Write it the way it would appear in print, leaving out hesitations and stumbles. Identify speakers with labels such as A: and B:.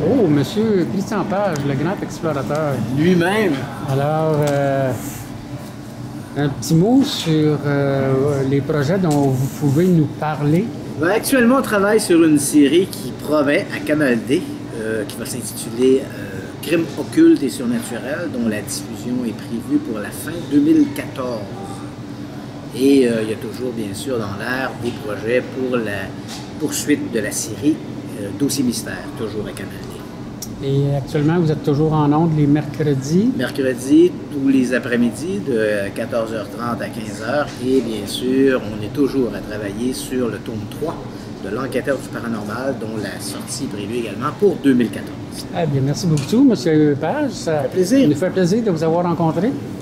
A: Oh, Monsieur Christian Page, le grand explorateur.
B: Lui-même.
A: Alors, un petit mot sur les projets dont vous pouvez nous parler.
B: Ben, actuellement, on travaille sur une série qui promet à Canal D, qui va s'intituler Crimes occultes et surnaturels, dont la diffusion est prévue pour la fin 2014. Et il y a toujours, bien sûr, dans l'air des projets pour la poursuite de la série Dossier Mystère, toujours à Canal D.
A: Et actuellement, vous êtes toujours en ondes les mercredis.
B: Mercredi, tous les après-midi, de 14h30 à 15h. Et bien sûr, on est toujours à travailler sur le tome 3 de L'Enquêteur du paranormal, dont la sortie est prévue également pour 2014.
A: Eh bien, merci beaucoup, Monsieur Page. Ça
B: fait plaisir.
A: nous fait plaisir de vous avoir rencontré.